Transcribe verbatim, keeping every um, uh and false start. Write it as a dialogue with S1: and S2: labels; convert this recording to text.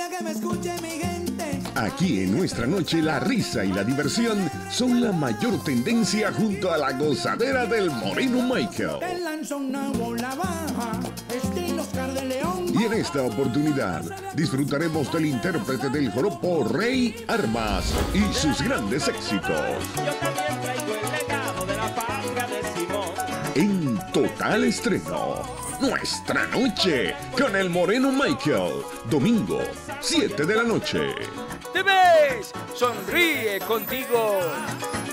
S1: quiera que me escuche mi gente.
S2: Aquí en nuestra noche la risa y la diversión son la mayor tendencia junto a la gozadera del Moreno Michael.
S1: Te lanza una bola baja, estilo Oscar de León.
S2: Y en esta oportunidad disfrutaremos del intérprete del joropo Rey Armas y sus grandes éxitos.
S3: Yo también traigo el legado de la fanga de Simón.
S2: En total estreno, Nuestra Noche con el Moreno Michael. Domingo, siete de la noche.
S4: ¿Te ves? Sonríe contigo.